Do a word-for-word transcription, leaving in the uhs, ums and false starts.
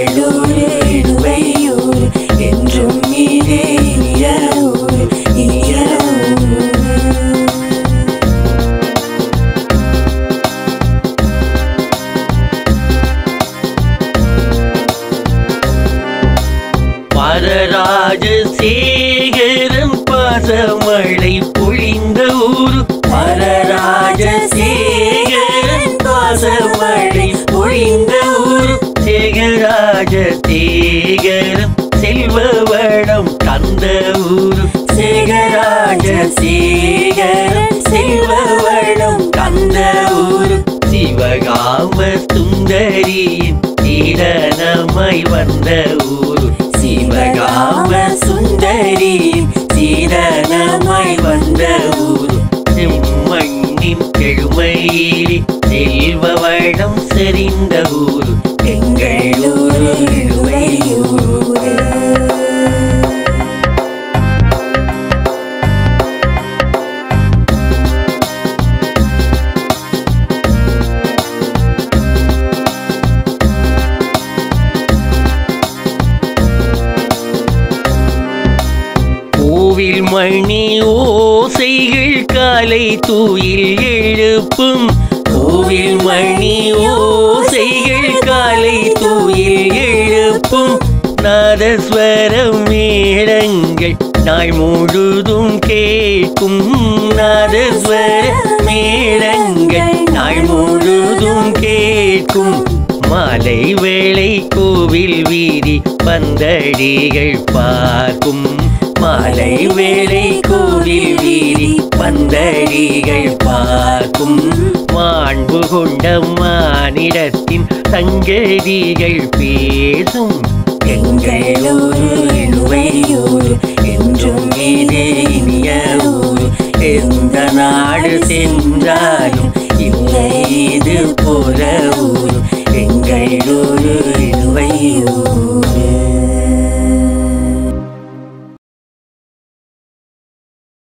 எங்கள் ஊரு இடுவை ஊரு என்றும் இதே இனிய ஊரு இனிய ஊரு. பரராஜசேகரன் பாசமழை பொழிந்த ஊரு பரராஜசேகரன் பாசமழை பொழிந்த ஊரு சேகராஜசேகரன் செல்வவளம் தந்த ஊரு சேகராஜசேகரன் செல்வவளம் தந்த ஊரு சிவகாம சுந்தரியின் சீதனமாய் வந்த ஊரு சிவகாம சுந்தரியின் சீதனமாய் வந்த ஊரு செம்மண்ணின் பெருமையிலே செல்வவளம் செறிந்த ஊரு எங்கள் ஊரு இடுவை ஊரு. கோவில் மணி ஓசைகள் காலை தூயில் எழுப்பும் கோவில் மணி ஓசைகள் காலை தூயில் எழுப்பும் நாதஸ்வர மேளங்கள் நாள் முழுதும் கேட்கும் நாதஸ்வர மேளங்கள் நாள் முழுதும் கேட்கும் மாலை வேளை கோவில் வீதி பந்தடிகள் பார்க்கும் மாலை வேளை கோவில் வீதி பந்தடிகள் பார்க்கும் மாண்பு கொண்ட மானிடத்தின் சங்கதிகள் பேசும் எங்கள் ஊரு இடுவை ஊரு என்றும் இதே இனிய ஊரு எந்த நாடு சென்றாலும்